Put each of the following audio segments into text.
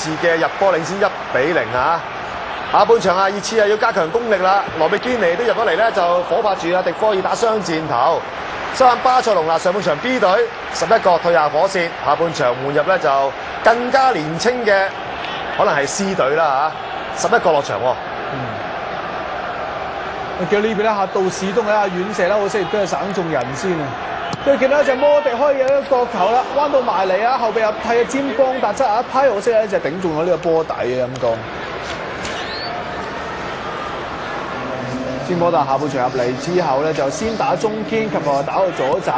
次嘅入波領先1-0啊！下半場啊，熱刺要加強攻力啦。羅比堅尼都入咗嚟咧，就火拍住迪科爾打雙箭頭。收緊巴塞隆拿上半場 B 隊11個退下火線，下半場換入咧就更加年青嘅，可能係 C 隊啦嚇，11個落場喎。 見到呢邊咧，嚇杜士東喺阿遠射啦，好識都係省中人先啊！跟住見到一隻摩迪開嘅一個角球啦，彎到埋嚟啊，後備入替嘅詹邦達質啊，一批好識咧就頂中咗呢個波底嘅咁講。詹邦達下半場入嚟之後咧，就先打中堅，及後打到左閘。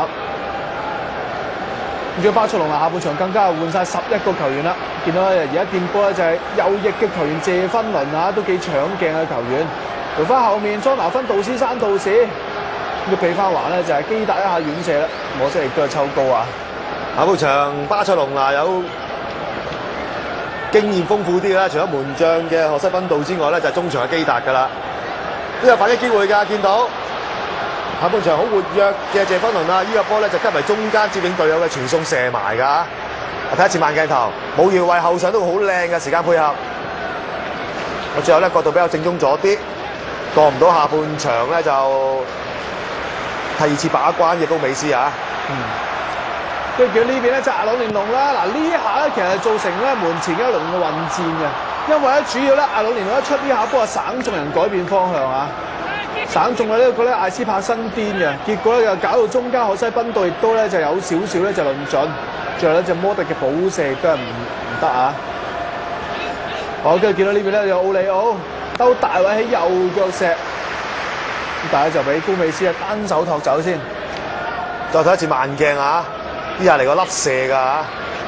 咁仲有巴塞隆拿下半場更加係換晒11個球員啦。見到而家見波咧就係右翼嘅球員謝芬倫啊，都幾搶鏡嘅球員。回翻後面，莊拿芬、杜斯山、杜士，要俾翻還咧就係基達一下遠射啦，可惜亦都係抽高啊！ 下半場巴塞隆拿有經驗豐富啲啦，除咗門將嘅荷西賓道之外咧，就係中場嘅基達㗎啦，都有反擊機會㗎。見到下半場好活躍嘅謝芬倫啊，呢個波咧就跟埋中間接應隊友嘅傳送射埋㗎。睇一次慢鏡頭，冇搖位後上都好靚嘅時間配合。我最後咧角度比較正宗咗啲。過唔到下半場咧，就第二次把關嘅高美斯啊！ 跟住呢邊咧就阿朗連龍啦，嗱呢一下咧其實造成咧門前一輪嘅混戰嘅，因為咧主要咧阿朗連龍一出呢下波啊，省眾人改變方向啊，省眾嘅呢個咧艾斯帕新癲嘅，結果咧就搞到中間海西賓道亦都咧就有少少咧就論盡，最後咧就摩迪嘅補射都係唔得啊！好，跟住見到呢邊咧有奧利奧。兜大位喺右腳射，咁大家就俾高美斯啊單手托走先。 再睇一次慢鏡啊！呢下嚟個粒射㗎嚇，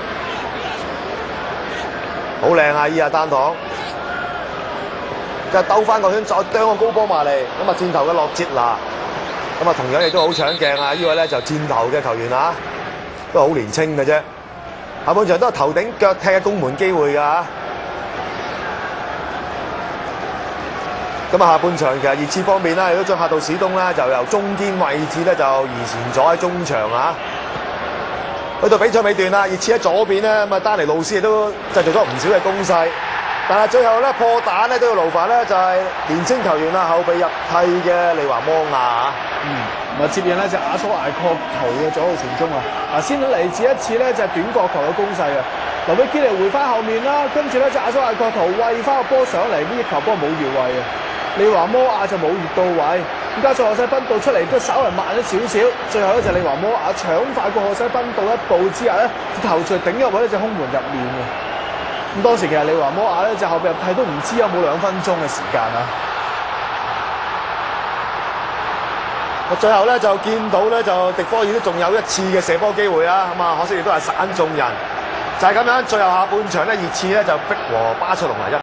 好靚啊！呢下單擋，就兜翻個圈，再啄個高波埋嚟。咁啊箭頭嘅洛捷拿，咁啊同樣亦都好搶鏡啊！呢位咧就箭頭嘅球員啊，都好年青嘅啫。下半場都係頭頂腳踢嘅攻門機會㗎嚇。咁啊，下半場其實熱刺方面啦，亦都將客到史東咧，就由中堅位置咧就移前咗喺中場啊。去到比賽尾段啦，熱刺喺左邊咧，咁啊丹尼路斯亦都製造咗唔少嘅攻勢，但係最後咧破蛋咧都要勞煩咧就係年青球員啦，後備入替嘅利華摩亞啊。 咁啊接應咧就阿蘇艾確球嘅左路傳中啊。嗱先嚟自一次咧就係短角球嘅攻勢啊。劉比堅尼回翻後面啦，跟住咧就阿蘇艾確球餵翻個波上嚟，呢球波冇越位啊。利華摩亞就冇越到位，咁加上荷西賓道出嚟都稍為慢咗少少，最後咧就利華摩亞搶快過荷西賓道一步之下咧，頭槌頂入位呢隻空門入面嘅。咁當時其實利華摩亞咧就後備入替都唔知有冇2分鐘嘅時間啊。 最後咧就見到咧就迪科爾都仲有一次嘅射波機會啊，咁啊可惜亦都係散中人，就係咁樣。最後下半場咧熱刺咧就逼和巴塞隆拿1-1。